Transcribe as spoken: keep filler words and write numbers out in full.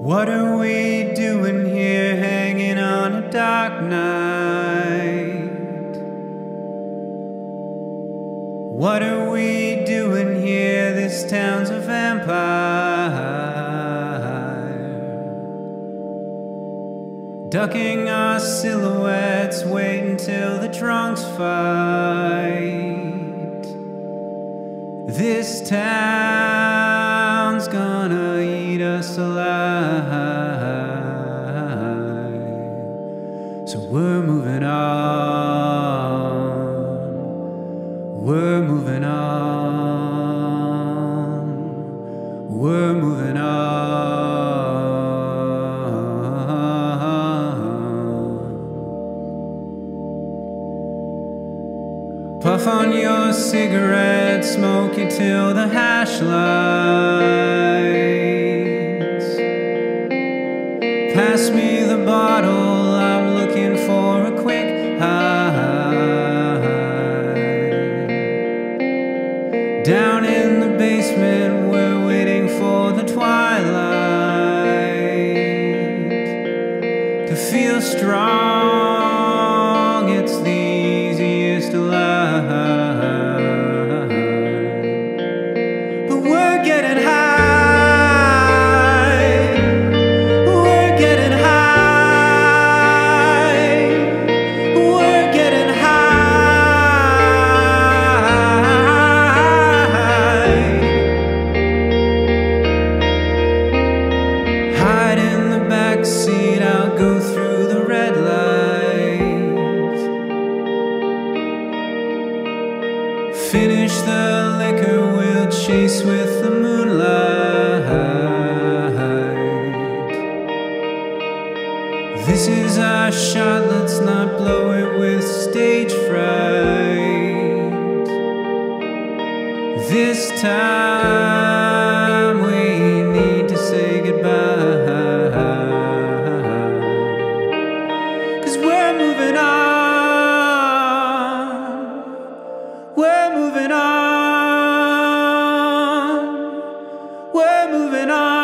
What are we doing here, hanging on a dark night? What are we doing here? This town's a vampire, ducking our silhouettes, waiting till the drunks fight. This town's gonna eat us alive. So we're moving on, we're moving on, we're moving on. Puff on your cigarette, smoke it till the hash lights. Pass me the bottle, I'm looking for a quick high. Down in the basement, we're waiting for the twilight to feel strong. It's the easiest alive. But we're getting high. Seat, I'll go through the red light. Finish the liquor, we'll chase with the moonlight. This is our shot, let's not blow it with stage fright. This time we need to say goodbye. We're moving on, we're moving on, we're moving on.